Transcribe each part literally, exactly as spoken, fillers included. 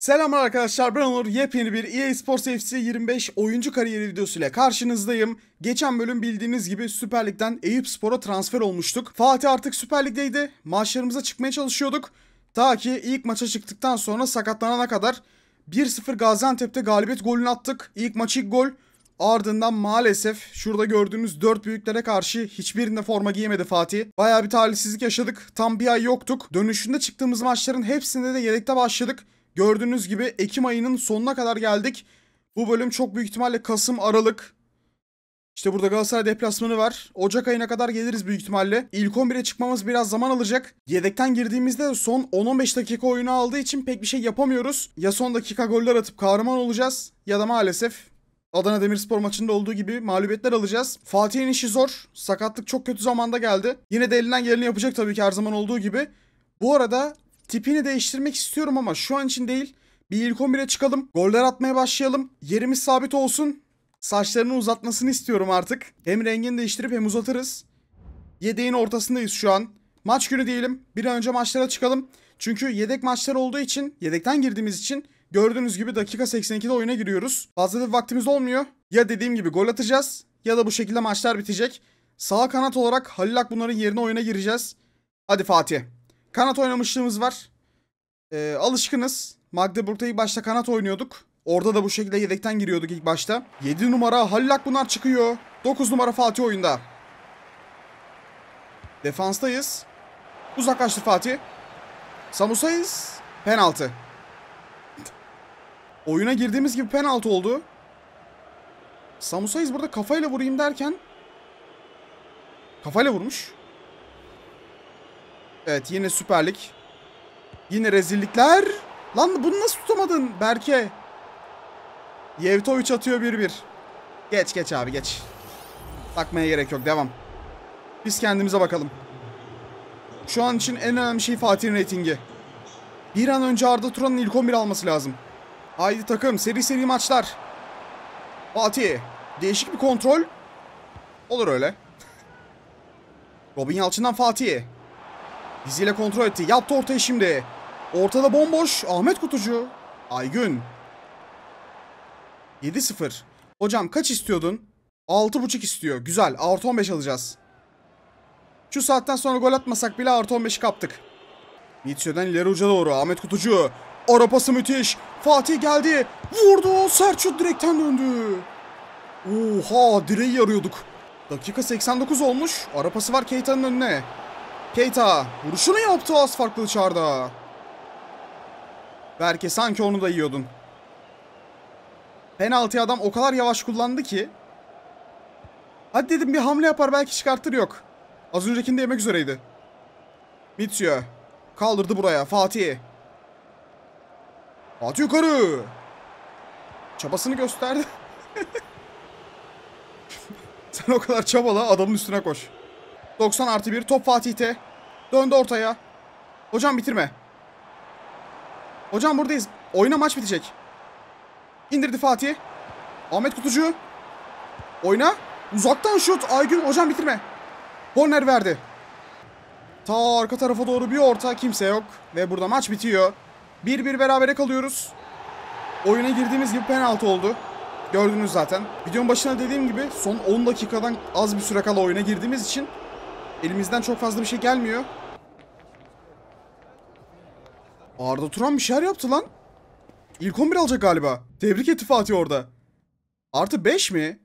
Selamlar arkadaşlar, ben Onur. Yepyeni bir E A Sports F C yirmi beş oyuncu kariyeri videosuyla karşınızdayım. Geçen bölüm bildiğiniz gibi Süper Lig'den Eyüpspor'a transfer olmuştuk. Fatih artık Süper Lig'deydi. Maçlarımıza çıkmaya çalışıyorduk. Ta ki ilk maça çıktıktan sonra sakatlanana kadar bir sıfır Gaziantep'te galibiyet golünü attık. İlk maç ilk gol. Ardından maalesef şurada gördüğünüz dört büyüklere karşı hiçbirinde forma giyemedi Fatih. Bayağı bir talihsizlik yaşadık. Tam bir ay yoktuk. Dönüşünde çıktığımız maçların hepsinde de yedekte başladık. Gördüğünüz gibi Ekim ayının sonuna kadar geldik. Bu bölüm çok büyük ihtimalle Kasım, Aralık. İşte burada Galatasaray deplasmanı var. Ocak ayına kadar geliriz büyük ihtimalle. İlk on bire çıkmamız biraz zaman alacak. Yedekten girdiğimizde son on on beş dakika oyunu aldığı için pek bir şey yapamıyoruz. Ya son dakika goller atıp kahraman olacağız ya da maalesef Adana Demirspor maçında olduğu gibi mağlubiyetler alacağız. Fatih'in işi zor. Sakatlık çok kötü zamanda geldi. Yine de elinden geleni yapacak tabii ki her zaman olduğu gibi. Bu arada tipini değiştirmek istiyorum ama şu an için değil. Bir ilk on bire çıkalım. Goller atmaya başlayalım. Yerimiz sabit olsun. Saçlarını uzatmasını istiyorum artık. Hem rengini değiştirip hem uzatırız. Yedeğin ortasındayız şu an. Maç günü diyelim. Bir an önce maçlara çıkalım. Çünkü yedek maçlar olduğu için, yedekten girdiğimiz için gördüğünüz gibi dakika seksen ikide oyuna giriyoruz. Fazla da vaktimiz olmuyor. Ya dediğim gibi gol atacağız ya da bu şekilde maçlar bitecek. Sağ kanat olarak Halil Akbunar'ın yerine oyuna gireceğiz. Hadi Fatih. Kanat oynamışlığımız var. Ee, alışkınız. Magdeburg'da ilk başta kanat oynuyorduk. Orada da bu şekilde yedekten giriyorduk ilk başta. yedi numara Halil Akbunar çıkıyor. dokuz numara Fatih oyunda. Defanstayız. Uzaklaştır Fatih. Samusayız. Penaltı. Oyuna girdiğimiz gibi penaltı oldu. Samusayız burada kafayla vurayım derken kafayla vurmuş. Evet, yine Süper Lig. Yine rezillikler. Lan bunu nasıl tutamadın Berke? Yevtoviç atıyor bir bir. Geç geç abi geç. Bakmaya gerek yok, devam. Biz kendimize bakalım. Şu an için en önemli şey Fatih'in reytingi. Bir an önce Arda Turan'ın ilk on bir alması lazım. Haydi takım, seri seri maçlar. Fatih. Değişik bir kontrol. Olur öyle. Robin Yalçın'dan Fatih. Diziyle kontrol etti. Yaptı ortayı şimdi. Ortada bomboş. Ahmet Kutucu. Aygün. yedi sıfır. Hocam kaç istiyordun? altı buçuk istiyor. Güzel. Artı on beş alacağız. Şu saatten sonra gol atmasak bile artı on beşi kaptık. Mitsio'dan ileri uca doğru. Ahmet Kutucu. Ara pası müthiş. Fatih geldi. Vurdu. Sert şut direkten döndü. Oha, direği yarıyorduk. Dakika seksen dokuz olmuş. Ara pası var Keita'nın önüne. Keita vuruşunu yaptı az farklı dışarıda. Belki sanki onu da yiyordun. Penaltıyı adam o kadar yavaş kullandı ki. Hadi dedim bir hamle yapar belki çıkartır, yok. Az öncekinde yemek üzereydi. Mitsio kaldırdı buraya Fatih. Fatih yukarı. Çabasını gösterdi. Sen o kadar çabala, adamın üstüne koş. doksan artı bir top Fatih'te. Döndü ortaya. Hocam bitirme. Hocam buradayız. Oyuna, maç bitecek. İndirdi Fatih. Ahmet Kutucu. Oyna. Uzaktan şut. Aygün, hocam bitirme. Korner verdi. Ta arka tarafa doğru bir orta, kimse yok. Ve burada maç bitiyor. bir bir berabere kalıyoruz. Oyuna girdiğimiz gibi penaltı oldu. Gördünüz zaten. Videonun başına dediğim gibi son on dakikadan az bir süre kala oyuna girdiğimiz için elimizden çok fazla bir şey gelmiyor. Arda Turan bir şeyler yaptı lan. İlk on bir alacak galiba. Tebrik etti Fatih orada. Artı beş mi?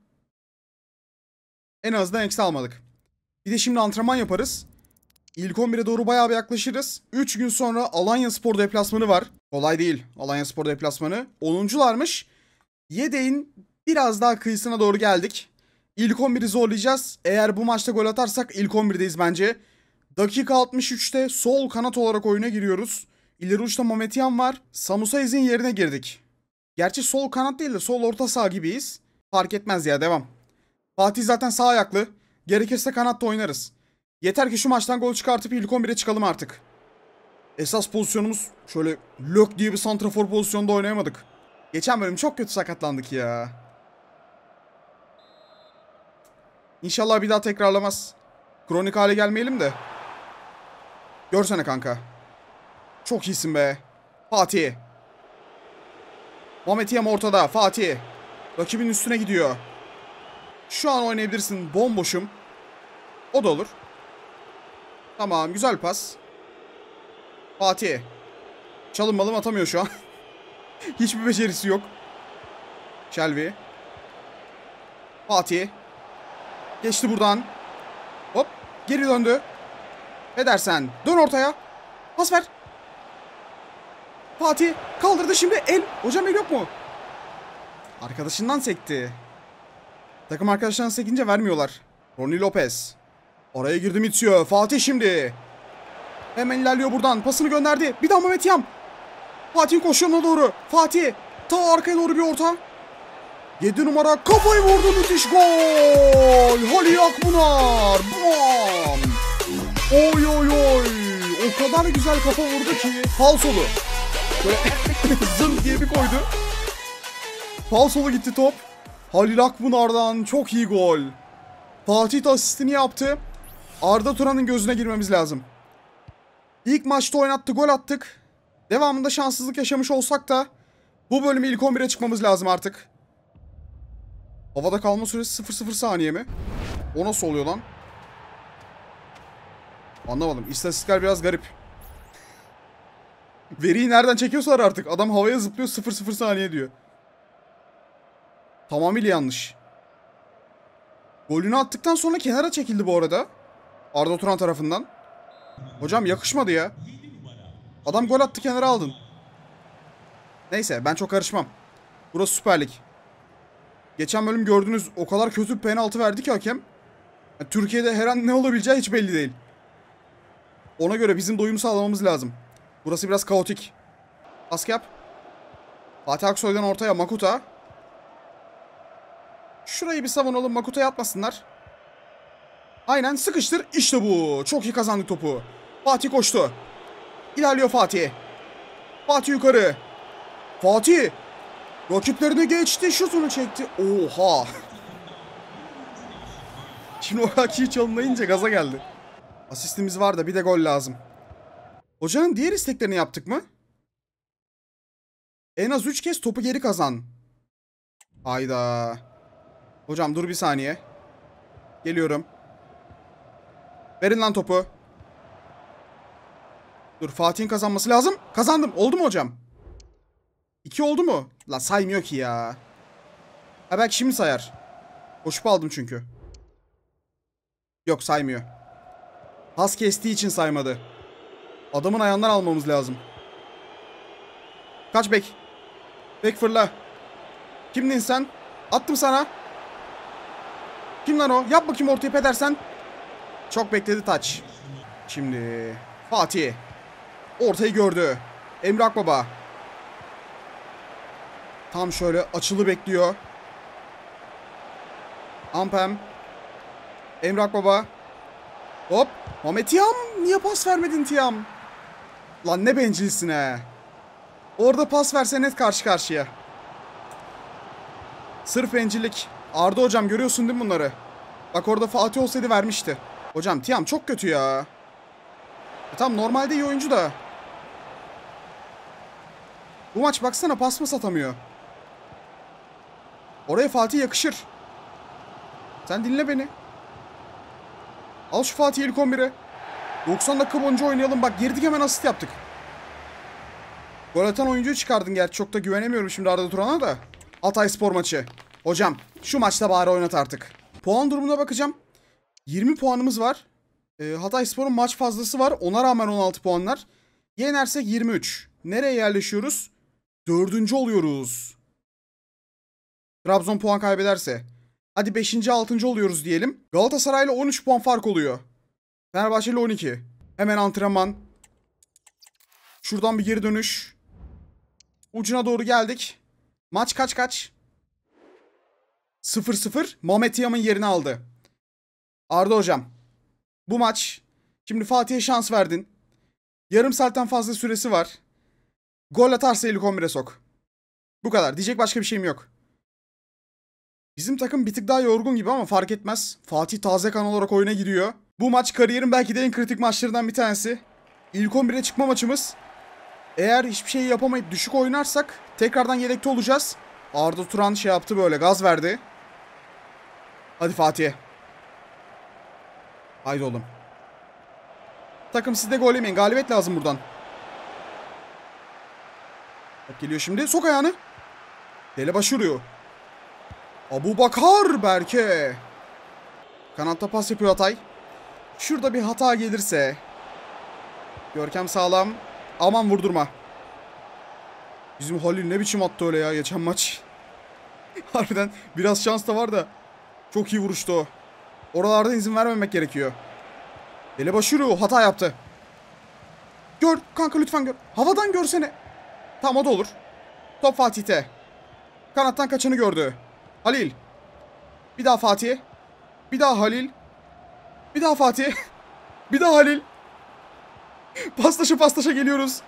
En azından eksi almadık. Bir de şimdi antrenman yaparız. İlk on bire doğru bayağı bir yaklaşırız. üç gün sonra Alanyaspor deplasmanı var. Kolay değil Alanyaspor deplasmanı. onuncularmış. Yedeğin biraz daha kıyısına doğru geldik. İlk on biri zorlayacağız. Eğer bu maçta gol atarsak ilk on birdeyiz bence. Dakika altmış üçte sol kanat olarak oyuna giriyoruz. İleri uçta Mametyan var. Samusayiz'in yerine girdik. Gerçi sol kanat değil de sol orta saha gibiyiz. Fark etmez ya, devam. Fatih zaten sağ ayaklı. Gerekirse kanatta oynarız. Yeter ki şu maçtan gol çıkartıp ilk on bire çıkalım artık. Esas pozisyonumuz şöyle lök diye bir santrafor pozisyonda oynayamadık. Geçen bölüm çok kötü sakatlandık ya. İnşallah bir daha tekrarlamaz. Kronik hale gelmeyelim de. Görsene kanka. Çok iyisin be. Fatih. Mehmet Yam ortada. Fatih. Rakibin üstüne gidiyor. Şu an oynayabilirsin. Bomboşum. O da olur. Tamam, güzel pas. Fatih. Çalım malım atamıyor şu an. Hiçbir becerisi yok. Shelby. Fatih. Geçti buradan. Hop. Geri döndü. Edersen. Dön ortaya. Pas ver. Fatih. Kaldırdı şimdi. El. Hocam el yok mu? Arkadaşından sekti. Takım arkadaşlarından sekince vermiyorlar. Ronnie Lopez. Oraya girdi Mitsio. Fatih şimdi. Hemen ilerliyor buradan. Pasını gönderdi. Bir daha Mehmet Yam. Fatih'in koşuyoruna doğru. Fatih. Ta arkaya doğru bir orta. yedi numara kafayı vurdu. Müthiş gol. Halil Akbunar. Bam. Oy oy oy. O kadar güzel kafa vurdu ki. Falsolu. Böyle zın diye bir koydu. Falsolu gitti top. Halil Akbunar'dan çok iyi gol. Fatih de asistini yaptı. Arda Turan'ın gözüne girmemiz lazım. İlk maçta oynattı, gol attık. Devamında şanssızlık yaşamış olsak da bu bölümü ilk on bire çıkmamız lazım artık. Havada kalma süresi sıfır sıfır saniye mi? O nasıl oluyor lan? Anlamadım. İstatistikler biraz garip. Veriyi nereden çekiyorsalar artık. Adam havaya zıplıyor, sıfır sıfır saniye diyor. Tamamıyla yanlış. Golünü attıktan sonra kenara çekildi bu arada. Arda Turan tarafından. Hocam yakışmadı ya. Adam gol attı, kenara aldın. Neyse, ben çok karışmam. Burası Süper Lig. Geçen bölüm gördünüz, o kadar kötü bir penaltı verdi ki hakem. Yani Türkiye'de her an ne olabileceği hiç belli değil. Ona göre bizim doyum sağlamamız lazım. Burası biraz kaotik. Baskı yap. Fatih Aksoy'dan ortaya Makuta. Şurayı bir savunalım, Makuta'ya atmasınlar. Aynen, sıkıştır. İşte bu. Çok iyi kazandık topu. Fatih koştu. İlerliyor Fatih. Fatih yukarı. Fatih. Rakiplerini geçti. Şutunu çekti. Oha. Şimdi o hakiyi çalımlayınca gaza geldi. Asistimiz var da bir de gol lazım. Hocanın diğer isteklerini yaptık mı? En az üç kez topu geri kazan. Hayda. Hocam dur bir saniye. Geliyorum. Verin lan topu. Dur, Fatih'in kazanması lazım. Kazandım. Oldu mu hocam? iki oldu mu? La saymıyor ki ya. Ha, belki şimdi sayar. Koşup aldım çünkü. Yok, saymıyor. Pas kestiği için saymadı. Adamın ayağından almamız lazım. Kaç bek. Bek fırla. Kimdin sen? Attım sana. Kim lan o? Yap bakayım ortaya Pedersen. Çok bekledi taç. Şimdi Fatih. Ortayı gördü. Emre Akbaba. Tam şöyle açılı bekliyor. Ampem. Emre Akbaba. Hop. Mehmet Yam. Niye pas vermedin Tiyam? Lan ne bencilsin he. Orada pas verse net karşı karşıya. Sırf bencillik. Arda hocam, görüyorsun değil mi bunları? Bak, orada Fatih olsaydı vermişti. Hocam Tiyam çok kötü ya. E tam normalde iyi oyuncu da. Bu maç baksana, pas mı satamıyor. Oraya Fatih yakışır. Sen dinle beni. Al şu Fatih ilk on bire. doksan dakika boyunca oynayalım. Bak, girdik hemen asist yaptık. Gol atan oyuncuyu çıkardın gerçi. Çok da güvenemiyorum şimdi Arda Turan'a da. Hatayspor maçı. Hocam şu maçta bari oynat artık. Puan durumuna bakacağım. yirmi puanımız var. E, Hatayspor'un maç fazlası var. Ona rağmen on altı puanlar. Yenersek yirmi üç. Nereye yerleşiyoruz? Dördüncü oluyoruz. Trabzon puan kaybederse. Hadi beşinci altıncı oluyoruz diyelim. Galatasaray'la on üç puan fark oluyor. Fenerbahçe ile on iki. Hemen antrenman. Şuradan bir geri dönüş. Ucuna doğru geldik. Maç kaç kaç? sıfır sıfır. Mehmet Yam'ın yerini aldı. Arda hocam. Bu maç. Şimdi Fatih'e şans verdin. Yarım saatten fazla süresi var. Gol atarsa ilk on bire sok. Bu kadar. Diyecek başka bir şeyim yok. Bizim takım bir tık daha yorgun gibi ama fark etmez. Fatih taze kan olarak oyuna giriyor. Bu maç kariyerin belki de en kritik maçlarından bir tanesi. İlk on bire çıkma maçımız. Eğer hiçbir şey yapamayıp düşük oynarsak tekrardan yedekte olacağız. Arda Turan şey yaptı, böyle gaz verdi. Hadi Fatih. Haydi oğlum. Takım sizde gol yemeyin. Galibiyet lazım buradan. Bak geliyor şimdi. Sok ayağını. Dele başvuruyor. Abubakar Berke. Kanatta pas yapıyor Hatay. Şurada bir hata gelirse. Görkem sağlam. Aman vurdurma. Bizim Halil ne biçim attı öyle ya geçen maç. Harbiden biraz şans da var da. Çok iyi vuruştu o. Oralarda izin vermemek gerekiyor. Dele başvuruyor. Hata yaptı. Gör kanka, lütfen gör. Havadan görsene. Tamam, o da olur. Top Fatih'te. Kanattan kaçanı gördü. Halil. Bir daha Fatih. Bir daha Halil. Bir daha Fatih. Bir daha Halil. Paslaşa paslaşa geliyoruz.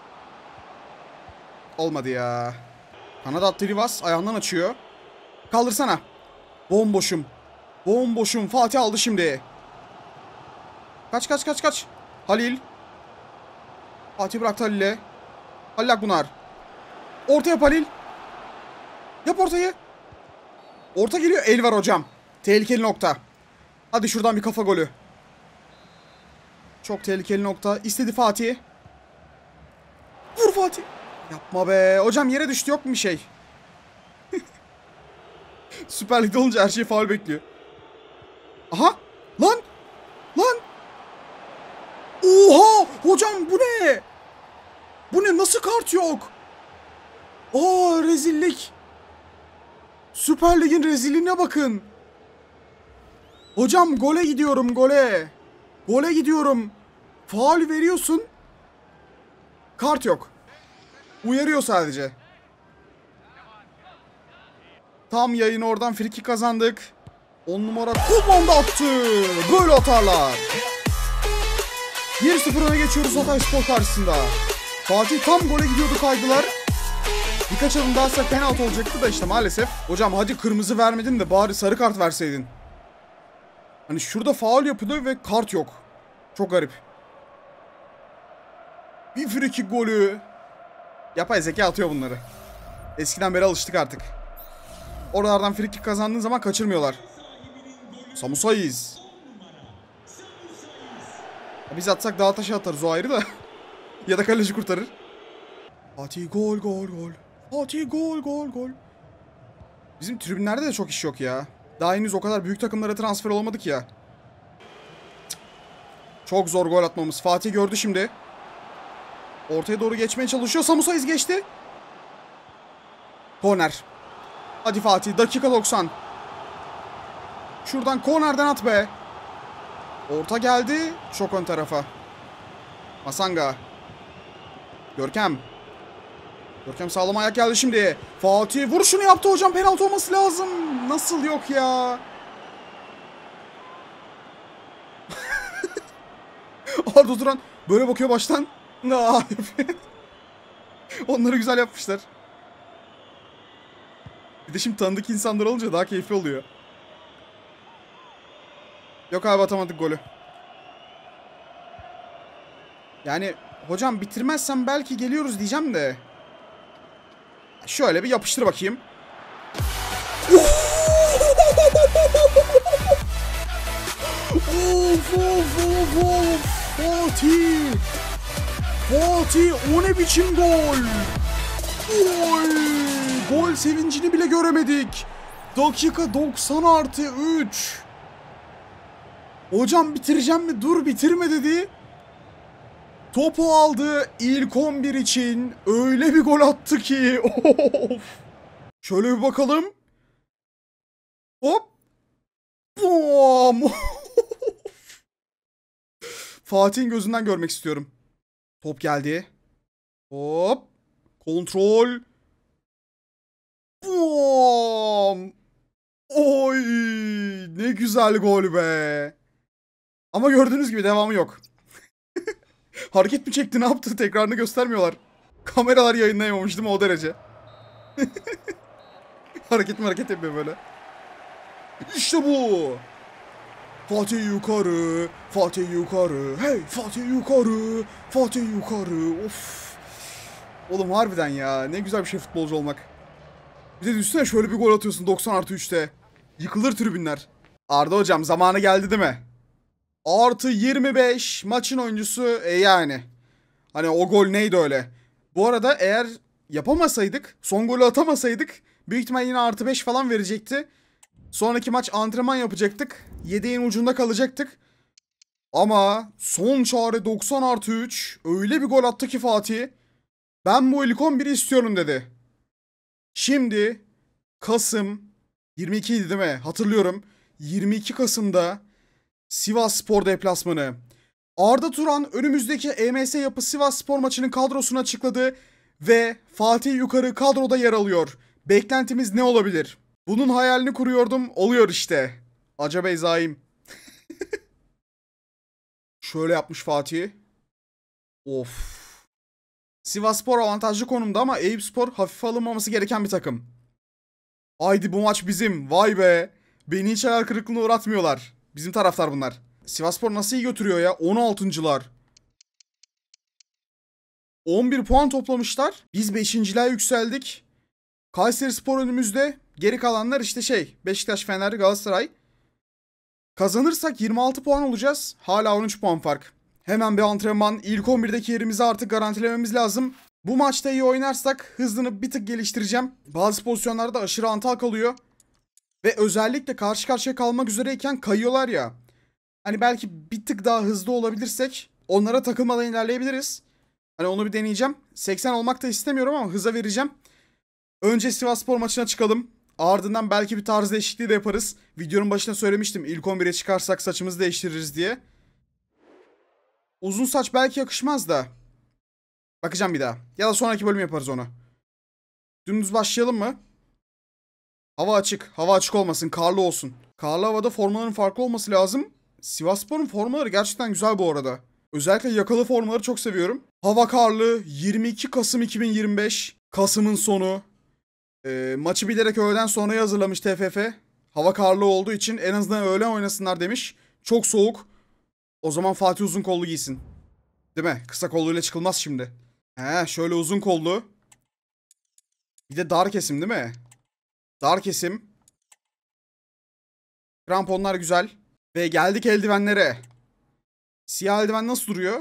Olmadı ya. Kanada attı Rivas. Ayağından açıyor. Kaldırsana. Bomboşum. Bomboşum. Fatih aldı şimdi. Kaç kaç kaç kaç. Halil. Fatih bıraktı Halil'e. Halil Akbunar. Orta yap Halil. Yap ortayı. Orta geliyor. El var hocam. Tehlikeli nokta. Hadi şuradan bir kafa golü. Çok tehlikeli nokta. İstedi Fatih. Vur Fatih. Yapma be. Hocam yere düştü, yok mu bir şey? Süper Lig'de olunca her şey faul bekliyor. Aha. Lan. Lan. Oha. Hocam bu ne? Bu ne? Nasıl kart yok? Aa, rezillik. Süper Lig'in rezilliğine bakın. Hocam gole gidiyorum, gole. Gole gidiyorum. Faul veriyorsun. Kart yok. Uyarıyor sadece. Tam yayın oradan friki kazandık. on numara Kuman'da attı. Böyle atarlar. bir sıfır öne geçiyoruz Hatay Spor karşısında. Fatih tam gole gidiyordu, kaydılar. Birkaç adım daha ise penaltı olacaktı da işte maalesef. Hocam hadi kırmızı vermedin de bari sarı kart verseydin. Hani şurada faul yapılıyor ve kart yok. Çok garip. Bir frikik golü. Yapay zeka atıyor bunları. Eskiden beri alıştık artık. Oralardan frikik kazandığın zaman kaçırmıyorlar. Samusayız. Biz atsak dağa taşı atarız, o ayrı da. Ya da kaleci kurtarır. Fatih gol gol gol. Fatih gol gol gol. Bizim tribünlerde de çok iş yok ya. Daha henüz o kadar büyük takımlara transfer olamadık ya. Çok zor gol atmamız. Fatih gördü şimdi. Ortaya doğru geçmeye çalışıyor. Samusayız geçti. Korner. Hadi Fatih. Dakika doksan. Şuradan kornerden at be. Orta geldi. Çok ön tarafa. Masanga. Görkem. Görkem sağlam ayak geldi şimdi. Fatih vuruşunu yaptı hocam. Penaltı olması lazım. Nasıl yok ya? Arda Turan böyle bakıyor baştan. Onları güzel yapmışlar. Bir de şimdi tanıdık insanlar olunca daha keyifli oluyor. Yok abi, atamadık golü. Yani hocam bitirmezsem belki geliyoruz diyeceğim de. Şöyle bir yapıştır bakayım. Of of of of. Fatih. Fatih, o ne biçim gol. Gol. Gol sevincini bile göremedik. Dakika doksan artı üç. Hocam bitireceğim mi? Dur bitirme dedi. Topu aldı. İlk on bir için öyle bir gol attı ki. Of. Şöyle bir bakalım. Hop. Bom. Fatih'in gözünden görmek istiyorum. Top geldi. Hop. Kontrol. Bom. Oy. Ne güzel gol be. Ama gördüğünüz gibi devamı yok. Hareket mi çekti, ne yaptı, tekrarını göstermiyorlar. Kameralar yayınlayamamış değil mi, o derece. Hareket mi hareket yapıyor böyle. İşte bu. Fatih yukarı. Fatih yukarı. Hey Fatih yukarı. Fatih yukarı. Of. Oğlum harbiden ya. Ne güzel bir şey futbolcu olmak. Bir de düşünsene şöyle bir gol atıyorsun doksan artı üçte. Yıkılır tribünler. Arda hocam zamanı geldi değil mi? Artı yirmi beş maçın oyuncusu e yani. Hani o gol neydi öyle? Bu arada eğer yapamasaydık, son golü atamasaydık büyük ihtimal yine artı beş falan verecekti. Sonraki maç antrenman yapacaktık. Yedeğin ucunda kalacaktık. Ama son çare doksan artı üç. Öyle bir gol attı ki Fatih. Ben bu ilk on biri istiyorum dedi. Şimdi Kasım yirmi iki idi değil mi? Hatırlıyorum. yirmi iki Kasım'da Sivasspor deplasmanı. Arda Turan önümüzdeki E M S Yapı Sivasspor maçının kadrosunu açıkladı ve Fatih Yukarı kadroda yer alıyor. Beklentimiz ne olabilir? Bunun hayalini kuruyordum, oluyor işte. Acaba Beyzaim. Şöyle yapmış Fatih. Of. Sivasspor avantajlı konumda ama Eyüpspor hafife alınmaması gereken bir takım. Haydi bu maç bizim. Vay be. Beni hiç hayal kırıklığına uğratmıyorlar. Bizim taraftar bunlar. Sivasspor nasıl iyi götürüyor ya? on altıncılar. on bir puan toplamışlar. Biz beşinciliğe yükseldik. Kayserispor önümüzde. Geri kalanlar işte şey. Beşiktaş, Fener, Galatasaray. Kazanırsak yirmi altı puan olacağız. Hala on üç puan fark. Hemen bir antrenman. İlk on birdeki yerimizi artık garantilememiz lazım. Bu maçta iyi oynarsak hızını bir tık geliştireceğim. Bazı pozisyonlarda aşırı antal kalıyor. Ve özellikle karşı karşıya kalmak üzereyken kayıyorlar ya. Hani belki bir tık daha hızlı olabilirsek onlara takılmadan ilerleyebiliriz. Hani onu bir deneyeceğim. seksen olmak da istemiyorum ama hıza vereceğim. Önce Sivasspor maçına çıkalım. Ardından belki bir tarz değişikliği de yaparız. Videonun başında söylemiştim. İlk on bire çıkarsak saçımızı değiştiririz diye. Uzun saç belki yakışmaz da. Bakacağım bir daha. Ya da sonraki bölüm yaparız onu. Dümdüz başlayalım mı? Hava açık. Hava açık olmasın. Karlı olsun. Karlı havada formaların farklı olması lazım. Sivasspor'un formaları gerçekten güzel bu arada. Özellikle yakalı formaları çok seviyorum. Hava karlı. yirmi iki Kasım iki bin yirmi beş. Kasım'ın sonu. E, maçı bilerek öğleden sonraya hazırlamış T F F. Hava karlı olduğu için en azından öğlen oynasınlar demiş. Çok soğuk. O zaman Fatih uzun kollu giysin. Değil mi? Kısa kolluyla çıkılmaz şimdi. He, şöyle uzun kollu. Bir de dar kesim değil mi? Dar kesim. Kramponlar güzel. Ve geldik eldivenlere. Siyah eldiven nasıl duruyor?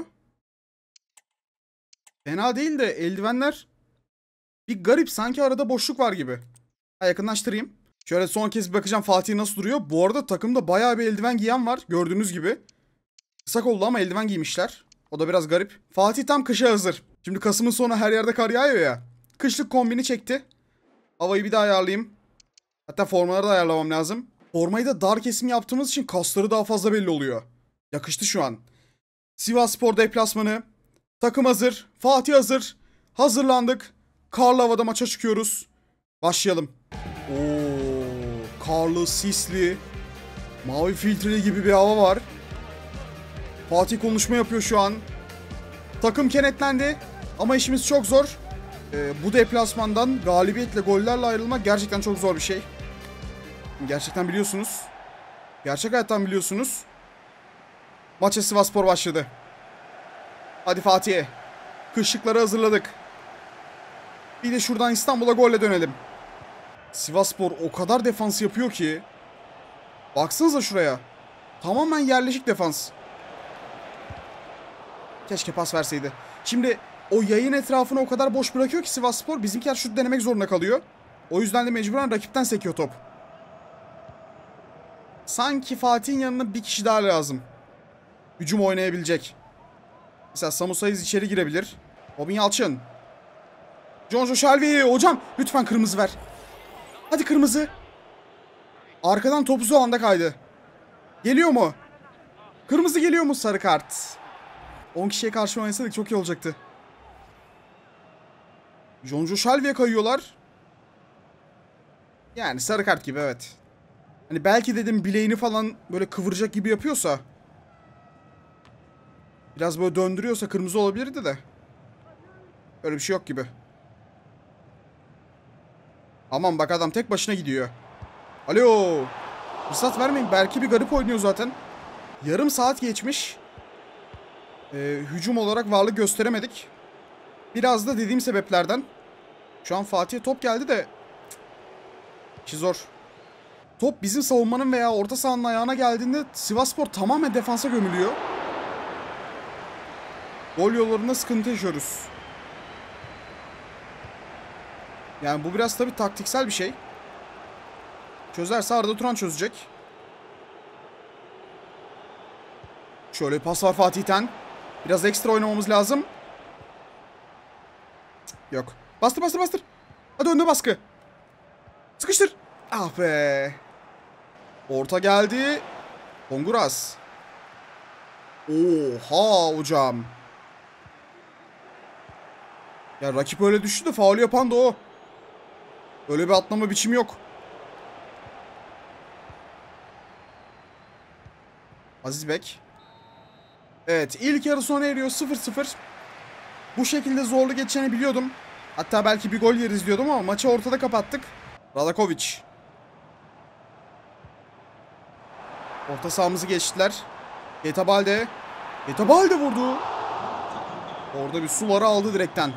Fena değil de eldivenler bir garip, sanki arada boşluk var gibi. Ha, yakınlaştırayım. Şöyle son kez bir bakacağım Fatih nasıl duruyor. Bu arada takımda bayağı bir eldiven giyen var gördüğünüz gibi. Kısa kollu ama eldiven giymişler. O da biraz garip. Fatih tam kışa hazır. Şimdi Kasım'ın sonu her yerde kar yağıyor ya. Kışlık kombini çekti. Havayı bir daha ayarlayayım. Hatta formaları da ayarlamam lazım. Formayı da dar kesim yaptığımız için kasları daha fazla belli oluyor. Yakıştı şu an. Sivasspor deplasmanı. Takım hazır. Fatih hazır. Hazırlandık. Karlı havada maça çıkıyoruz. Başlayalım. Oo, karlı, sisli, mavi filtreli gibi bir hava var. Fatih konuşma yapıyor şu an. Takım kenetlendi. Ama işimiz çok zor. Ee, bu deplasmandan galibiyetle, gollerle ayrılmak gerçekten çok zor bir şey. Gerçekten biliyorsunuz. Gerçek hayattan biliyorsunuz. Maça Sivasspor başladı. Hadi Fatih'e. Kışlıkları hazırladık. Bir de şuradan İstanbul'a golle dönelim. Sivasspor o kadar defans yapıyor ki. Baksanıza şuraya. Tamamen yerleşik defans. Keşke pas verseydi. Şimdi o yayın etrafını o kadar boş bırakıyor ki Sivasspor, bizimkiler şut denemek zorunda kalıyor. O yüzden de mecburen rakipten sekiyor top. Sanki Fatih'in yanına bir kişi daha lazım. Hücum oynayabilecek. Mesela Samu Sayız içeri girebilir. Robin Yalçın. Jonjo Shelby. Hocam lütfen kırmızı ver. Hadi kırmızı. Arkadan topuzu o anda kaydı. Geliyor mu? Kırmızı geliyor mu? Sarı kart. on kişiye karşı oynasaydık çok iyi olacaktı. Jonjo Shelby'ye kayıyorlar. Yani sarı kart gibi, evet. Hani belki dedim bileğini falan böyle kıvıracak gibi yapıyorsa, biraz böyle döndürüyorsa kırmızı olabilirdi de. Öyle bir şey yok gibi. Aman bak, adam tek başına gidiyor. Alo. Fırsat vermeyin. Belki bir garip oynuyor zaten. Yarım saat geçmiş. Ee, hücum olarak varlık gösteremedik. Biraz da dediğim sebeplerden. Şu an Fatih'e top geldi de. İşi zor. Top bizim savunmanın veya orta sahanın ayağına geldiğinde Sivasspor tamamen defansa gömülüyor. Gol yollarında sıkıntı yaşıyoruz. Yani bu biraz tabii taktiksel bir şey. Çözerse Arda Turan çözecek. Şöyle pas var Fatih'ten. Biraz ekstra oynamamız lazım. Yok. Bastır bastır bastır. Hadi önde baskı. Sıkıştır. Ah be. Orta geldi. Honguras. Oha hocam. Ya rakip öyle düştü de faul yapan da o. Öyle bir atlama biçimi yok. Aziz Bek. Evet, ilk yarı sona eriyor sıfır sıfır. Bu şekilde zorlu geçeceğini biliyordum. Hatta belki bir gol yeriz diyordum ama maçı ortada kapattık. Radakovic. Orta sahamızı geçtiler. Keita Balde. Keita Balde vurdu. Orada bir suları aldı direkten.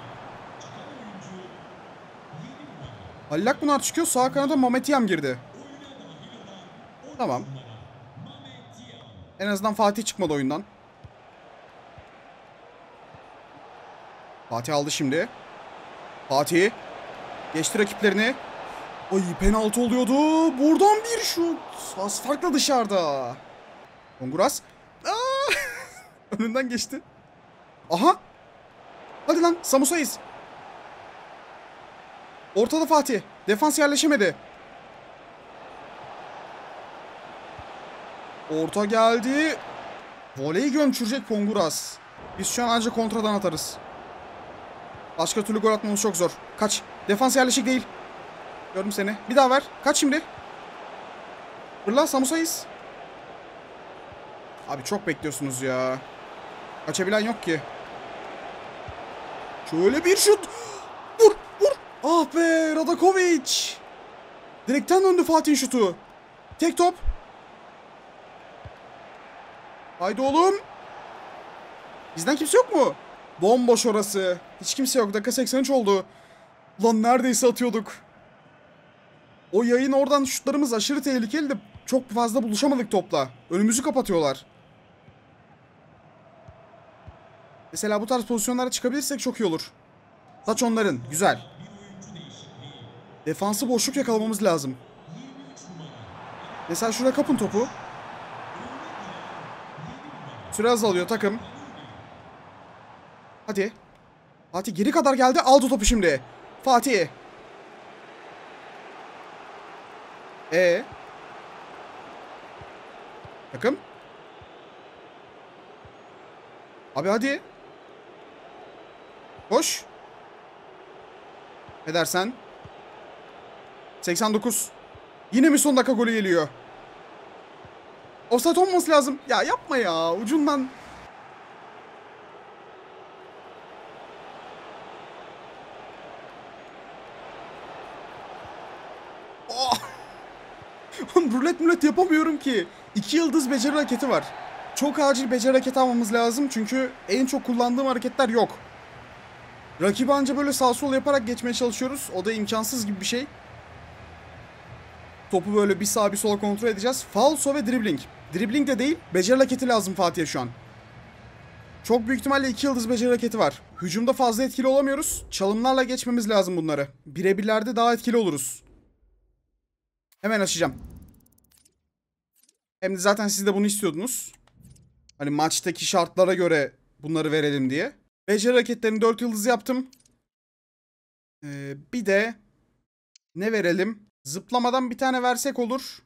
Halil Akbunar çıkıyor. Sağ kanada Mametiyem girdi. Tamam. En azından Fatih çıkmadı oyundan. Fatih aldı şimdi. Fatih. Geçti rakiplerini. Ay penaltı oluyordu. Buradan bir şut. Az farklı dışarıda. Honguras. Önünden geçti. Aha. Hadi lan Samusayız. Ortada Fatih. Defans yerleşemedi. Orta geldi. Voleyi gömçürecek Honguras. Biz şu an ancak kontradan atarız. Başka türlü gol atmamız çok zor. Kaç. Defans yerleşik değil. Gördüm seni. Bir daha ver. Kaç şimdi. Fırla Samusayız. Abi çok bekliyorsunuz ya. Kaçabilen yok ki. Şöyle bir şut. Vur vur. Ah be Radakovic. Direkten döndü Fatih'in şutu. Tek top. Haydi oğlum. Bizden kimse yok mu? Bomboş orası. Hiç kimse yok. Dakika seksen üç oldu. Lan neredeyse atıyorduk. O yayın oradan şutlarımız aşırı tehlikeli de çok fazla buluşamadık topla. Önümüzü kapatıyorlar. Mesela bu tarz pozisyonlara çıkabilirsek çok iyi olur. Saç onların. Güzel. Defansı boşluk yakalamamız lazım. Mesela şurada kapın topu. Süre azalıyor takım. Hadi. Fatih geri kadar geldi. Aldı topu şimdi. Fatih. Ee. Takım. Abi hadi. Koş. Ne dersen. seksen dokuz. Yine mi son dakika golü geliyor? Offside olması lazım. Ya yapma ya. Ucundan. Oh. Rulet mulet yapamıyorum ki. İki yıldız beceri hareketi var. Çok acil beceri hareketi almamız lazım. Çünkü en çok kullandığım hareketler yok. Rakibi anca böyle sağ sol yaparak geçmeye çalışıyoruz. O da imkansız gibi bir şey. Topu böyle bir sağa bir sola kontrol edeceğiz. Falso ve dribbling. Dribbling de değil, beceri hareketi lazım Fatih'e şu an. Çok büyük ihtimalle iki yıldız beceri hareketi var. Hücumda fazla etkili olamıyoruz. Çalımlarla geçmemiz lazım bunları. Birebirlerde daha etkili oluruz. Hemen açacağım. Hem de zaten siz de bunu istiyordunuz. Hani maçtaki şartlara göre bunları verelim diye. Beceri hareketlerini dört yıldız yaptım. Ee, bir de ne verelim? Zıplamadan bir tane versek olur.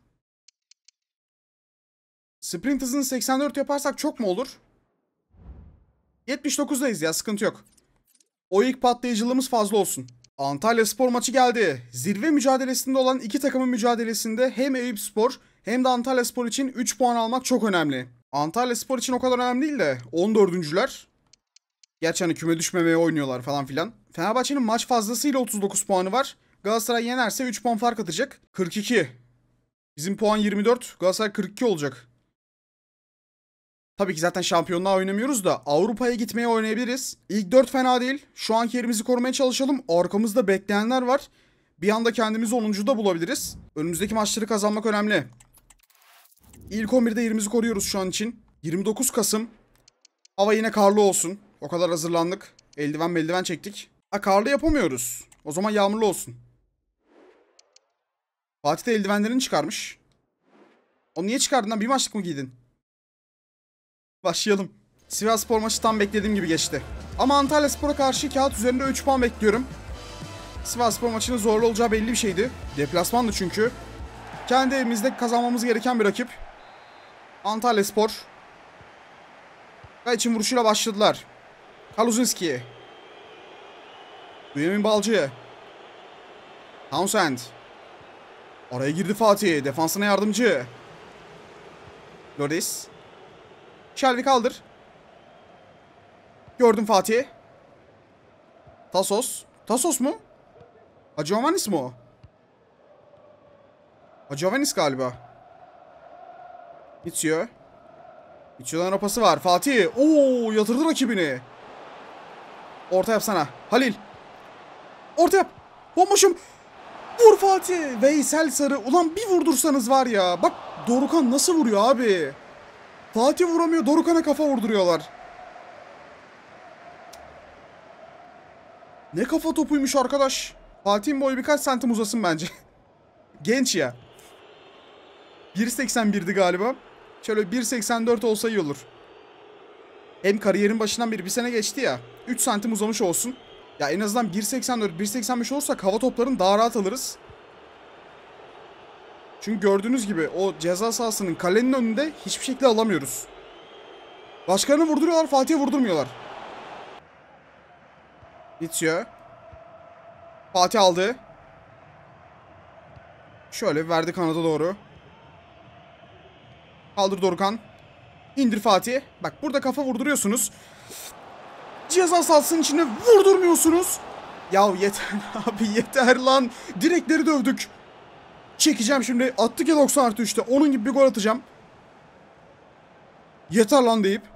Sprint hızını seksen dört yaparsak çok mu olur? yetmiş dokuzdayız ya, sıkıntı yok. O ilk patlayıcılığımız fazla olsun. Antalyaspor maçı geldi. Zirve mücadelesinde olan iki takımın mücadelesinde hem Eyüpspor hem de Antalyaspor için üç puan almak çok önemli. Antalyaspor için o kadar önemli değil de on dördüncüler. Gerçi hani küme düşmemeye oynuyorlar falan filan. Fenerbahçe'nin maç fazlasıyla otuz dokuz puanı var. Galatasaray yenerse üç puan fark atacak. kırk iki. Bizim puan yirmi dört. Galatasaray kırk iki olacak. Tabii ki zaten şampiyonluğa oynamıyoruz da Avrupa'ya gitmeye oynayabiliriz. İlk dört fena değil. Şu anki yerimizi korumaya çalışalım. Arkamızda bekleyenler var. Bir anda kendimizi onuncuda bulabiliriz. Önümüzdeki maçları kazanmak önemli. İlk on birde yerimizi koruyoruz şu an için. yirmi dokuz Kasım. Hava yine karlı olsun. O kadar hazırlandık. Eldiven meldiven çektik. Ha, karlı yapamıyoruz. O zaman yağmurlu olsun. Fatih de eldivenlerini çıkarmış. Onu niye çıkardın lan? Bir maçlık mı giydin? Başlayalım. Sivasspor maçı tam beklediğim gibi geçti. Ama Antalyaspor'a karşı kağıt üzerinde üç puan bekliyorum. Sivasspor maçının zorlu olacağı belli bir şeydi. Deplasmandı çünkü. Kendi evimizde kazanmamız gereken bir rakip. Antalyaspor. Gayiç'in vuruşuyla başladılar. Kaluzinski. Bünyamin Balcı. Townsend. Araya girdi Fatih. Defansına yardımcı. Loris. Shelby kaldır. Gördüm Fatih. Tasos. Tasos mu? Hacıovanis mi o? Hacıovanis galiba. Bitiyor. Mitsio'dan rapası var. Fatih. Oo, yatırdı rakibini. Orta yapsana. Halil. Orta yap. Bomboşum. Vur Fatih. Veysel Sarı. Ulan bir vurdursanız var ya. Bak Dorukhan nasıl vuruyor abi. Fatih vuramıyor. Dorukhan'a kafa vurduruyorlar. Ne kafa topuymuş arkadaş. Fatih'in boyu birkaç santim uzasın bence. Genç ya. bir seksen birdi galiba. Şöyle bir seksen dört olsa iyi olur. Hem kariyerin başından beri bir sene geçti ya. üç santim uzamış olsun. Ya en azından bir seksen dört bir seksen beş olursak hava toplarını daha rahat alırız. Çünkü gördüğünüz gibi o ceza sahasının kalenin önünde hiçbir şekilde alamıyoruz. Başkalarını vurduruyorlar, Fatih'e vurdurmuyorlar. Bitiyor. Fatih aldı. Şöyle verdi kanada doğru. Kaldır Dorukhan. İndir Fatih. Bak burada kafa vurduruyorsunuz. Ceza sahasının içine vurdurmuyorsunuz. Yahu yeter abi, yeter lan. Direkleri dövdük. Çekeceğim şimdi. Attık ya doksan artı üçte. Onun gibi bir gol atacağım. Yeter lan deyip.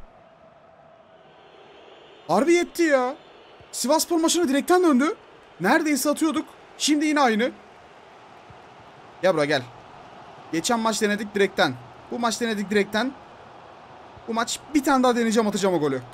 Harbi yetti ya. Sivasspor maçına direkten döndü. Neredeyse atıyorduk. Şimdi yine aynı. Gel buraya gel. Geçen maç denedik direkten. Bu maç denedik direkten. Bu maç bir tane daha deneyeceğim, atacağım o golü.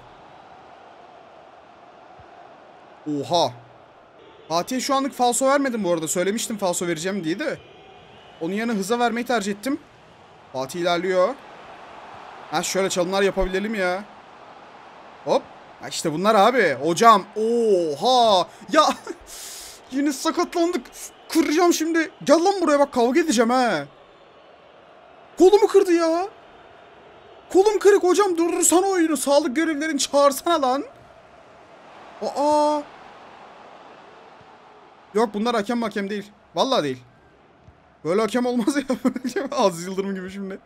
Oha. Fatih'e şu anlık falso vermedim bu arada. Söylemiştim falso vereceğim diye de. Onun yerine hıza vermeyi tercih ettim. Fatih ilerliyor. Ha şöyle çalımlar yapabilelim ya. Hop. Ha işte bunlar abi. Hocam. Oha. Ya. Yine sakatlandık. Kıracağım şimdi. Gel lan buraya, bak kavga edeceğim ha. Kolumu kırdı ya. Kolum kırık hocam, durdursana oyunu. Sağlık görevlilerini çağırsana lan. Aa. Yok bunlar hakem hakem değil. Vallahi değil. Böyle hakem olmaz ya. Aziz Yıldırım gibi şimdi.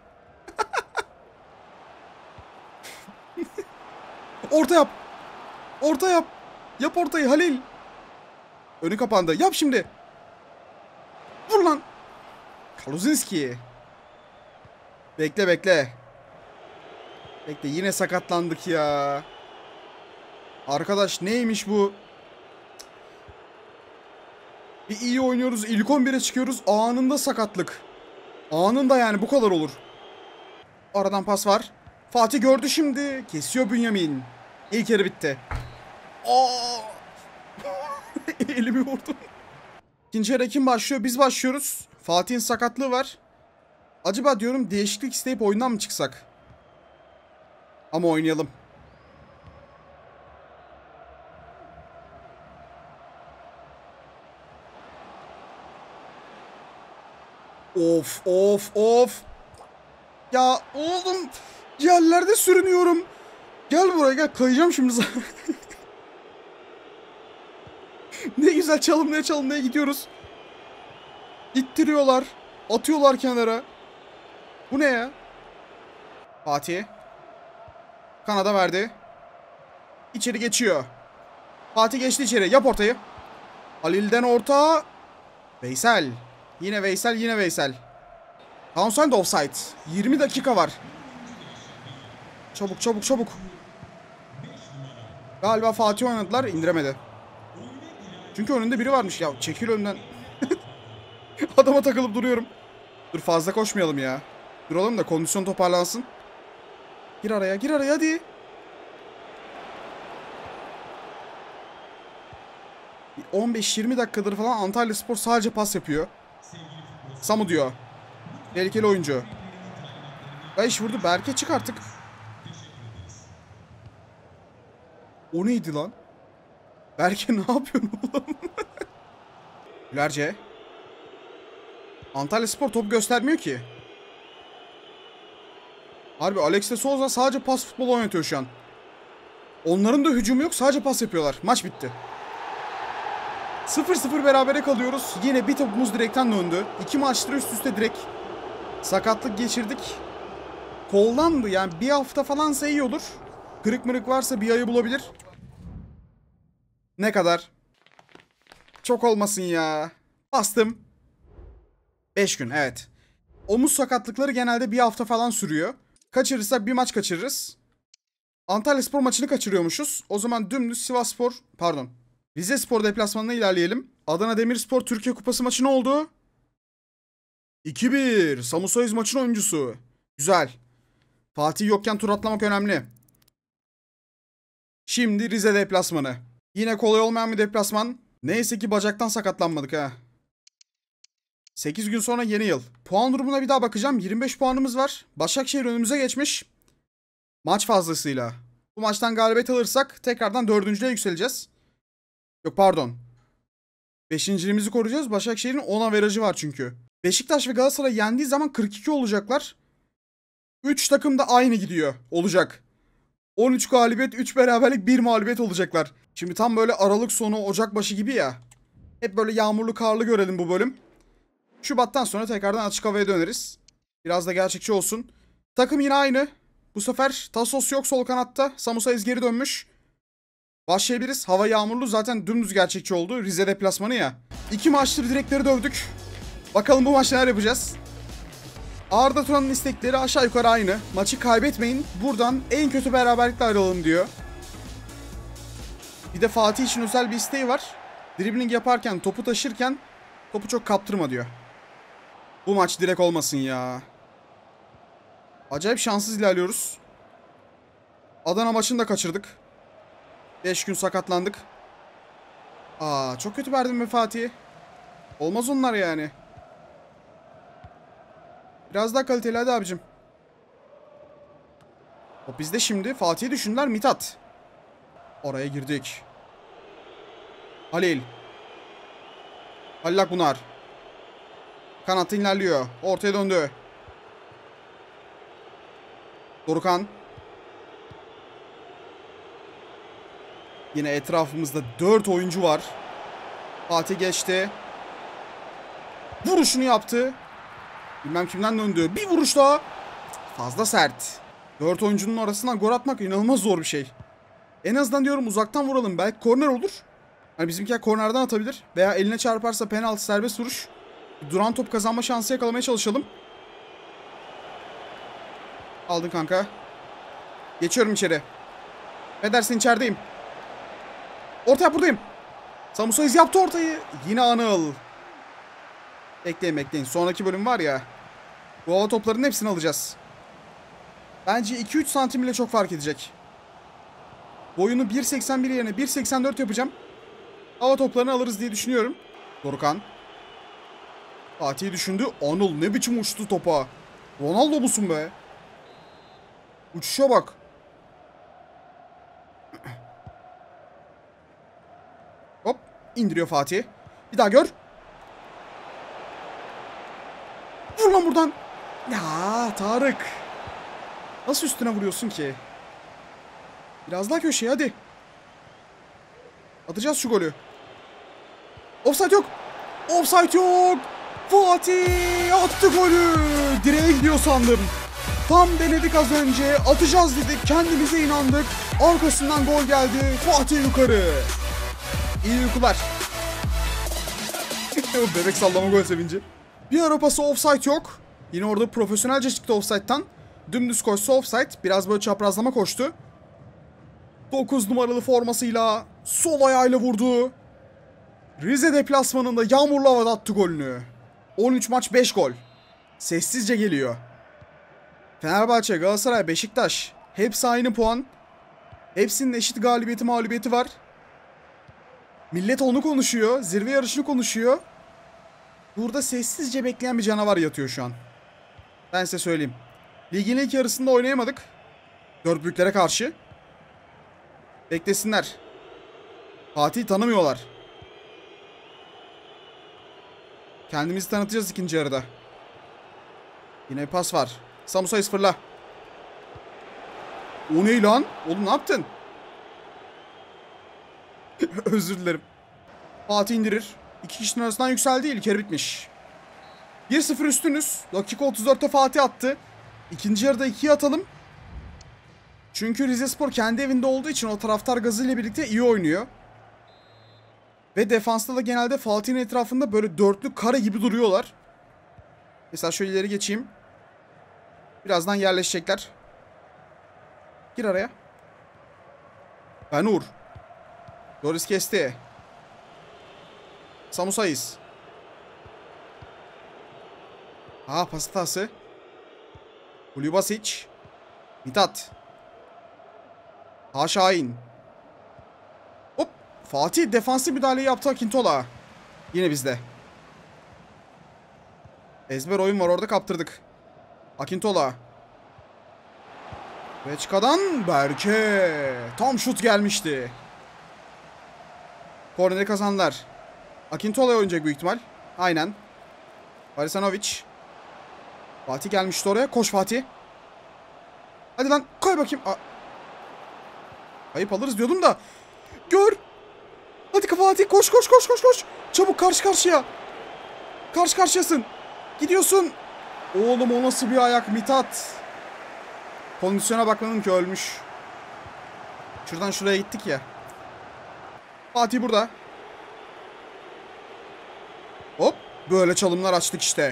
Orta yap. Orta yap. Yap ortayı Halil. Önü kapandı. Yap şimdi. Vur lan. Kaluzinski. Bekle bekle. Bekle, yine sakatlandık ya. Arkadaş neymiş bu? Bir iyi oynuyoruz. İlk on bire çıkıyoruz. Anında sakatlık. Anında yani, bu kadar olur. Aradan pas var. Fatih gördü şimdi. Kesiyor Bünyamin. İlk yarı bitti. Aa! Elimi vurdum. İkinci yarı kim başlıyor? Biz başlıyoruz. Fatih'in sakatlığı var. Acaba diyorum değişiklik isteyip oyundan mı çıksak? Ama oynayalım. Of of of. Ya oğlum, yerlerde sürünüyorum. Gel buraya gel, kayacağım şimdi sana. Ne güzel çalımlaya çalımlaya gidiyoruz. İttiriyorlar. Atıyorlar kenara. Bu ne ya? Fatih. Kanada verdi. İçeri geçiyor. Fatih geçti içeri. Yap ortayı. Halil'den orta. Veysel. Yine Veysel, yine Veysel. Townsend offside. yirmi dakika var. Çabuk çabuk çabuk. Galiba Fatih oynadılar, indiremedi. Çünkü önünde biri varmış. Ya çekil önden. Adama takılıp duruyorum. Dur fazla koşmayalım ya. Duralım da kondisyon toparlansın. Gir araya, gir araya hadi. on beş yirmi dakikadır falan Antalyaspor sadece pas yapıyor. Samu diyor. Tehlikeli oyuncu. Beş vurdu. Berke çık artık. O neydi lan? Berke ne yapıyorsun oğlum? Gülerce. Antalyaspor top göstermiyor ki. Harbi Alex de Souza sadece pas futbolu oynatıyor şu an. Onların da hücumu yok, sadece pas yapıyorlar. Maç bitti. sıfır sıfır berabere kalıyoruz. Yine bir topumuz direkten döndü. İki maçtır üst üste direkt sakatlık geçirdik. Koldandı yani, bir hafta falansa iyi olur. Kırık mırık varsa bir ayı bulabilir. Ne kadar? Çok olmasın ya. Bastım. beş gün evet. Omuz sakatlıkları genelde bir hafta falan sürüyor. Kaçırırsak bir maç kaçırırız. Antalyaspor maçını kaçırıyormuşuz. O zaman dümdüz Sivasspor, pardon, Rizespor deplasmanına ilerleyelim. Adana Demirspor Türkiye Kupası maçı ne oldu? iki bir. Samu Soyuz maçın oyuncusu. Güzel. Fatih yokken tur atlamak önemli. Şimdi Rize deplasmanı. Yine kolay olmayan bir deplasman. Neyse ki bacaktan sakatlanmadık ha. sekiz gün sonra yeni yıl. Puan durumuna bir daha bakacağım. yirmi beş puanımız var. Başakşehir önümüze geçmiş. Maç fazlasıyla. Bu maçtan galibiyet alırsak tekrardan dördüncüye yükseleceğiz. Yok pardon. Beşinciliğimizi koruyacağız. Başakşehir'in on averajı var çünkü. Beşiktaş ve Galatasaray yendiği zaman kırk iki olacaklar. üç takım da aynı gidiyor. Olacak. on üç galibiyet, üç beraberlik, bir mağlubiyet olacaklar. Şimdi tam böyle Aralık sonu, Ocak başı gibi ya. Hep böyle yağmurlu, karlı görelim bu bölüm. Şubat'tan sonra tekrardan açık havaya döneriz. Biraz da gerçekçi olsun. Takım yine aynı. Bu sefer Tasos yok sol kanatta. Samu Soyuz geri dönmüş. Başlayabiliriz. Hava yağmurlu, zaten dümdüz gerçekçi oldu. Rize deplasmanı ya. İki maçtır direkleri dövdük. Bakalım bu maç neler yapacağız. Arda Turan'ın istekleri aşağı yukarı aynı. Maçı kaybetmeyin. Buradan en kötü beraberlikle ayrılalım diyor. Bir de Fatih için özel bir isteği var. Dribbling yaparken, topu taşırken topu çok kaptırma diyor. Bu maç direkt olmasın ya. Acayip şanssız ilerliyoruz. Adana maçını da kaçırdık. beş gün sakatlandık. Aa, çok kötü verdim be Fatih. Olmaz onlar yani. Biraz daha kaliteli hadi abicim. O bizde şimdi. Fatih'i düşündüler. Mithat. Oraya girdik. Halil. Halil Akbunar. Kanatta ilerliyor. Ortaya döndü. Dorukhan. Yine etrafımızda dört oyuncu var. Fatih geçti. Vuruşunu yaptı. Bilmem kimden döndü. Bir vuruş daha. Fazla sert. dört oyuncunun arasından gol atmak inanılmaz zor bir şey. En azından diyorum uzaktan vuralım. Belki korner olur. Hani bizimkiler kornerden atabilir. Veya eline çarparsa penaltı, serbest vuruş. Duran top kazanma şansı yakalamaya çalışalım. Aldın kanka. Geçiyorum içeri. Ne dersin, içerideyim. Ortaya buradayım. Samu Soyuz yaptı ortayı. Yine Anıl. Bekleyin bekleyin. Sonraki bölüm var ya. Bu hava toplarının hepsini alacağız. Bence iki üç santim bile çok fark edecek. Boyunu bir seksen bir yerine bir seksen dört yapacağım. Hava toplarını alırız diye düşünüyorum. Dorukhan. Fatih düşündü. Anıl ne biçim uçtu topa. Ronaldo musun be? Uçuşa bak. Hop. İndiriyor Fatih. Bir daha gör. Vur lan buradan. Ya Tarık. Nasıl üstüne vuruyorsun ki? Biraz daha köşeye hadi. Atacağız şu golü. Offside yok. Offside yok. Fatih attı golü. Direğe gidiyor sandım. Tam denedik az önce. Atacağız dedik. Kendimize inandık. Arkasından gol geldi. Fatih yukarı. İyi uykular. Bebek sallama gol sevinci. Bir ara pası, offside yok. Yine orada profesyonelce çıktı offside'tan. Dümdüz koşsa offside. Biraz böyle çaprazlama koştu. dokuz numaralı formasıyla sol ayağıyla vurdu. Rize deplasmanında yağmurlu havada attı golünü. on üç maç beş gol. Sessizce geliyor. Fenerbahçe, Galatasaray, Beşiktaş hepsi aynı puan. Hepsinin eşit galibiyeti mağlubiyeti var. Millet onu konuşuyor. Zirve yarışını konuşuyor. Burada sessizce bekleyen bir canavar yatıyor şu an. Ben size söyleyeyim. Ligin ilk yarısında oynayamadık. Dört büyüklere karşı. Beklesinler. Fatih'i tanımıyorlar. Kendimizi tanıtacağız ikinci yarıda. Yine bir pas var. Samusayis fırla. O ne lan? Oğlum ne yaptın? Özür dilerim. Fatih indirir. İki kişinin arasından yükseldi. İlk yarı bitmiş. bir sıfır üstünüz. Dakika otuz dörtte Fatih attı. İkinci yarıda ikiye atalım. Çünkü Rizespor kendi evinde olduğu için o taraftar gazıyla birlikte iyi oynuyor. Ve defansta da genelde Fatih'in etrafında böyle dörtlü kare gibi duruyorlar. Mesela şöyle ileri geçeyim. Birazdan yerleşecekler. Gir araya. Benur. Doris kesti. Samusayis. Ha, pas hatası. Kulübasic. Mithat. Ha, Şahin. Hop. Fatih defansif müdahale yaptı Akintola. Yine bizde. Ezber oyun var orada, kaptırdık. Akintola. Reçka'dan Berke. Tam şut gelmişti. Korneri kazandılar. Akintola'ya oynayacak büyük ihtimal. Aynen. Barisanovic. Fatih gelmişti oraya. Koş Fatih. Hadi lan koy bakayım. A Ayıp alırız diyordum da. Gör. Hadi Fatih, koş koş koş koş koş. Çabuk karşı karşıya. Karşı karşıyasın. Gidiyorsun. Oğlum o nasıl bir ayak Mithat. Kondisyona bakmadım ki, ölmüş. Şuradan şuraya gittik ya. Fatih burada. Hop. Böyle çalımlar açtık işte.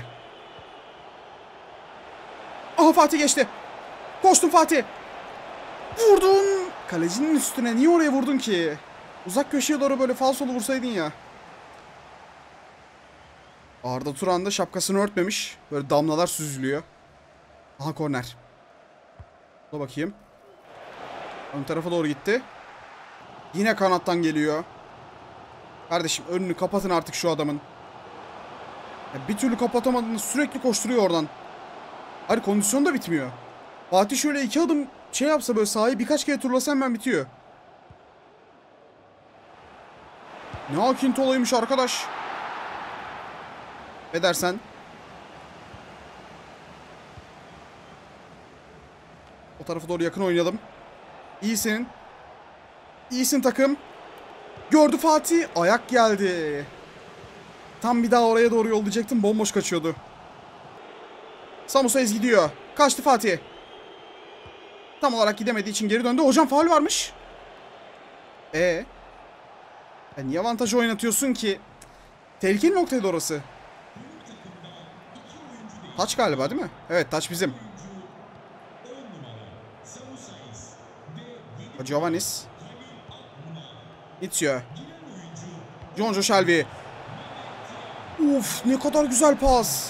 Aha, Fatih geçti. Koştun Fatih. Vurdun. Kalecinin üstüne niye oraya vurdun ki? Uzak köşeye doğru böyle falsolu vursaydın ya. Arda Turan da şapkasını örtmemiş. Böyle damlalar süzülüyor. Aha, korner. Dur bakayım. Ön tarafa doğru gitti. Yine kanattan geliyor. Kardeşim önünü kapatın artık şu adamın. Ya bir türlü kapatamadığını sürekli koşturuyor oradan. Hayır, kondisyon da bitmiyor. Fatih şöyle iki adım şey yapsa, böyle sahayı birkaç kere turlasa hemen bitiyor. Ne Akintola'ymış arkadaş. Ne dersen. O tarafa doğru yakın oynayalım. İyisin. İyisin takım. Gördü Fatih. Ayak geldi. Tam bir daha oraya doğru yollayacaktım. Bomboş kaçıyordu. Samusayis gidiyor. Kaçtı Fatih. Tam olarak gidemediği için geri döndü. Hocam faul varmış. Ee, ya niye avantajı oynatıyorsun ki? Tehlikeli noktaydı orası. Taç galiba değil mi? Evet, taç bizim. Giovannis. Itzio. Jonjo Shelby. Uf, ne kadar güzel pas.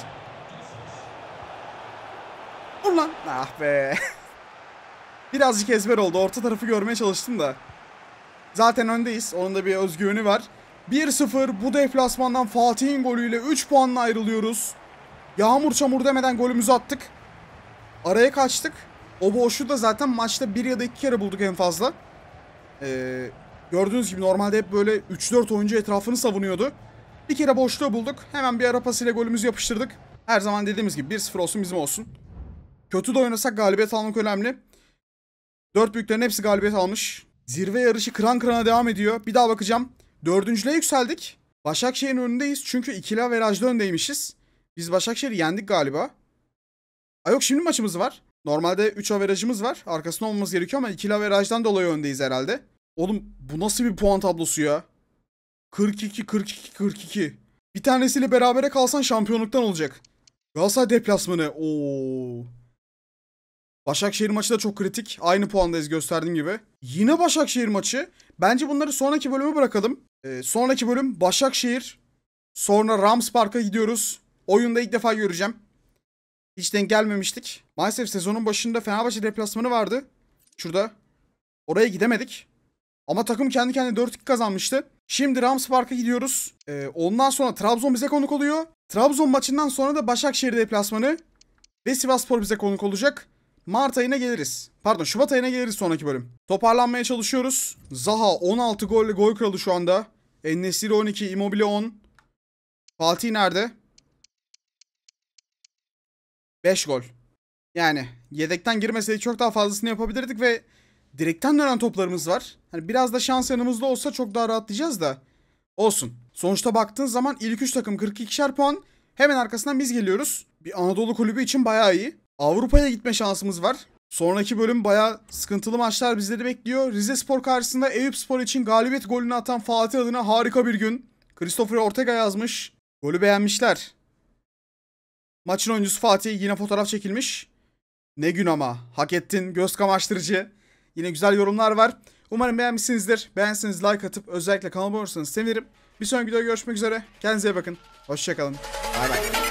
Vur lan. Ah be. Birazcık ezber oldu. Orta tarafı görmeye çalıştım da. Zaten öndeyiz. Onun da bir özgüveni var. bir sıfır bu deplasmandan Fatih'in golüyle üç puanla ayrılıyoruz. Yağmur çamur demeden golümüzü attık. Araya kaçtık. O boşluğu da zaten maçta bir ya da iki kere bulduk en fazla. Ee, gördüğünüz gibi normalde hep böyle üç dört oyuncu etrafını savunuyordu. Bir kere boşluğu bulduk. Hemen bir ara pasıyla golümüzü yapıştırdık. Her zaman dediğimiz gibi bir sıfır olsun bizim olsun. Kötü de oynasak galibiyet almak önemli. Dört büyüklerin hepsi galibiyet almış. Zirve yarışı kıran kırana devam ediyor. Bir daha bakacağım. Dördüncülüğe yükseldik. Başakşehir'in önündeyiz çünkü ikili averajda öndeymişiz. Biz Başakşehir'i yendik galiba. Ay yok, şimdi maçımız var. Normalde üç averajımız var. Arkasında olmamız gerekiyor ama ikili averajdan dolayı öndeyiz herhalde. Oğlum bu nasıl bir puan tablosu ya? kırk iki kırk iki kırk iki. Bir tanesiyle berabere kalsan şampiyonluktan olacak. Galatasaray deplasmanı. Oo. Başakşehir maçı da çok kritik. Aynı puandayız gösterdiğim gibi. Yine Başakşehir maçı. Bence bunları sonraki bölüme bırakalım. Ee, sonraki bölüm Başakşehir. Sonra Rams Park'a gidiyoruz. Oyunda ilk defa göreceğim. Hiç denk gelmemiştik. Maalesef sezonun başında Fenerbahçe deplasmanı vardı. Şurada. Oraya gidemedik. Ama takım kendi kendine dört iki kazanmıştı. Şimdi Rams Park'a gidiyoruz. Ee, ondan sonra Trabzon bize konuk oluyor. Trabzon maçından sonra da Başakşehir deplasmanı ve Sivasspor bize konuk olacak. Mart ayına geliriz. Pardon, Şubat ayına geliriz sonraki bölüm. Toparlanmaya çalışıyoruz. Zaha on altı golle gol kralı şu anda. En-Nesyri on iki, Immobile on. Fatih nerede? beş gol. Yani yedekten girmeseydik çok daha fazlasını yapabilirdik ve direkten dönen toplarımız var. Hani biraz da şans yanımızda olsa çok daha rahatlayacağız da. Olsun. Sonuçta baktığın zaman ilk üç takım kırk ikişer puan. Hemen arkasından biz geliyoruz. Bir Anadolu kulübü için bayağı iyi. Avrupa'ya gitme şansımız var. Sonraki bölüm bayağı sıkıntılı maçlar bizleri bekliyor. Rizespor karşısında Eyüpspor için galibiyet golünü atan Fatih adına harika bir gün. Christopher Ortega yazmış. Golü beğenmişler. Maçın oyuncusu Fatih, yine fotoğraf çekilmiş. Ne gün ama. Hak ettin. Göz kamaştırıcı. Yine güzel yorumlar var. Umarım beğenmişsinizdir. Beğenseniz like atıp özellikle kanalıma abone olursanız sevinirim. Bir sonraki videoda görüşmek üzere. Kendinize iyi bakın. Hoşçakalın. Bay bay.